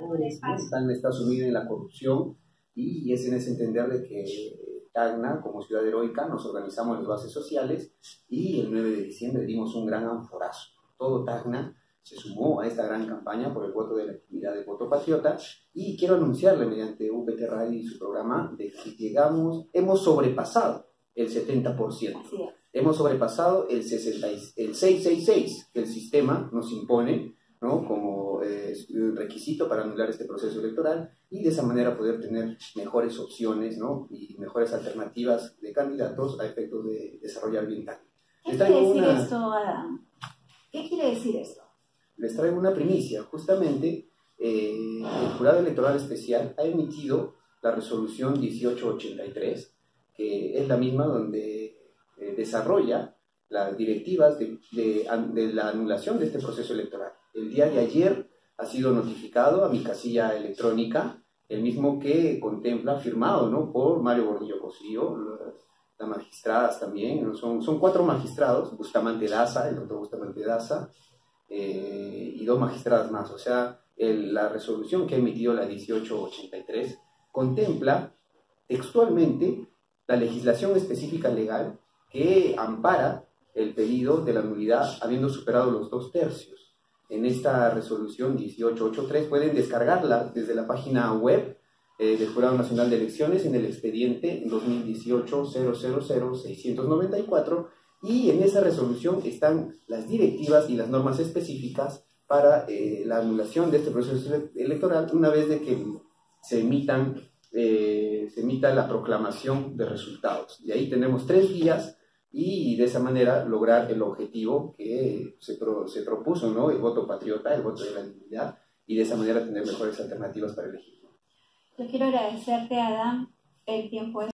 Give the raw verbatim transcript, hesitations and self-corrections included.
Tacna está sumida en la corrupción y es en ese entender de que Tacna, como ciudad heroica, nos organizamos en las bases sociales y el nueve de diciembre dimos un gran anforazo. Todo Tacna se sumó a esta gran campaña por el voto de la actividad de voto patriota y quiero anunciarle mediante U P T Radio y su programa de que llegamos, hemos sobrepasado el setenta por ciento. Hemos sobrepasado el, sesenta, el seiscientos sesenta y seis que el sistema nos impone, ¿no?, como eh, requisito para anular este proceso electoral y de esa manera poder tener mejores opciones, ¿no?, y mejores alternativas de candidatos a efectos de desarrollar bien Tacna. ¿Qué quiere decir una... esto, Adán? ¿Qué quiere decir esto? Les traigo una primicia. Justamente eh, el Jurado Electoral Especial ha emitido la resolución dieciocho ochenta y tres, que es la misma donde eh, desarrolla las directivas de, de, de la anulación de este proceso electoral. El día de ayer ha sido notificado a mi casilla electrónica, el mismo que contempla, firmado, ¿no?, por Mario Gordillo Cosillo, las magistradas también, ¿no? son, son cuatro magistrados, Bustamante Daza, el doctor Bustamante Daza, eh, y dos magistradas más. O sea, el, la resolución que ha emitido la dieciocho ochenta y tres contempla textualmente la legislación específica legal que ampara el pedido de la nulidad habiendo superado los dos tercios. En esta resolución dieciocho ochenta y tres pueden descargarla desde la página web eh, del Jurado Nacional de Elecciones en el expediente dos mil dieciocho cero cero cero seiscientos noventa y cuatro, y en esa resolución están las directivas y las normas específicas para eh, la anulación de este proceso electoral una vez de que se emitan eh, se emita la proclamación de resultados. Y ahí tenemos tres días y de esa manera lograr el objetivo que se, pro, se propuso, ¿no?, el voto patriota, el voto de la dignidad, y de esa manera tener mejores alternativas para elegir. Yo quiero agradecerte, Adán, el tiempo